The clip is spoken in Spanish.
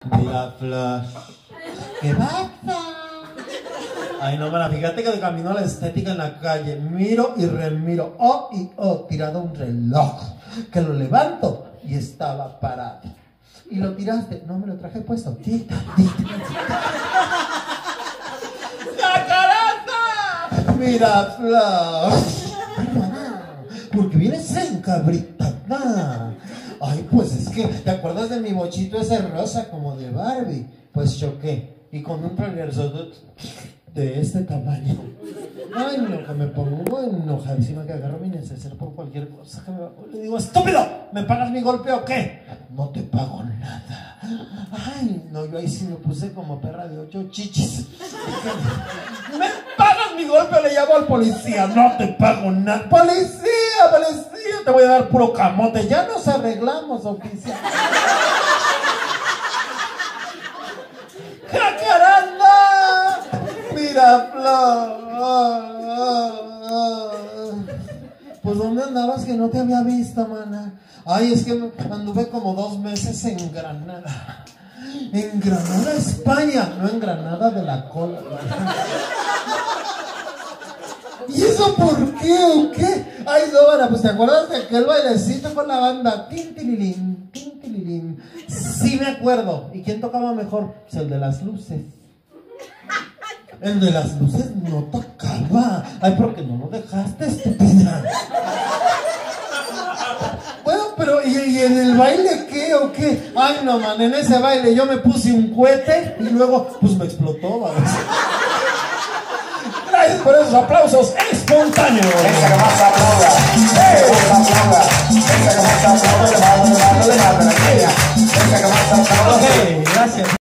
Mira, Flash. ¿Qué pasa? Ay, no, mana, fíjate que de camino a la estética en la calle, miro y remiro, oh y oh, tirado un reloj, que lo levanto y estaba parado. Y lo tiraste, no me lo traje puesto. Tita, tita, tita. ¡Jacaranda! Mira, Flash. Ay, mana, porque vienes encabritada. Ay, pues es que, ¿te acuerdas de mi bochito ese rosa como de Barbie? Pues choqué, y con un trailerzote de este tamaño. Ay, no, que me pongo enojadísima, que agarro mi neceser por cualquier cosa que me va. Le digo, estúpido, ¿me pagas mi golpe o qué? No te pago nada. Ay, no, yo ahí sí me puse como perra de 8 chichis. ¿Me pagas mi golpe o le llamo al policía? No te pago nada. ¡Policía, policía! Te voy a dar puro camote. Ya nos arreglamos, oficial. ¡Jacaranda! Mira, Flor. Pues ¿dónde andabas que no te había visto, mana? Ay, es que anduve como 2 meses en Granada. En Granada, España, no en Granada de la cola. ¿Y eso por qué o qué? Ay, Dora, pues ¿te acuerdas de aquel bailecito con la banda? Tintililín, tintililín. Sí me acuerdo. ¿Y quién tocaba mejor? Pues el de las luces. El de las luces no tocaba. Ay, ¿por qué no lo dejaste, estúpida? Bueno, pero ¿y en el baile qué o qué? Ay, no, man, en ese baile yo me puse un cohete y luego, pues me explotó, ¿vale? Gracias por esos aplausos espontáneos. Esa que más aplauda, esa que más aplauda, esa que más aplauda, esa que más aplauda. Ok, gracias.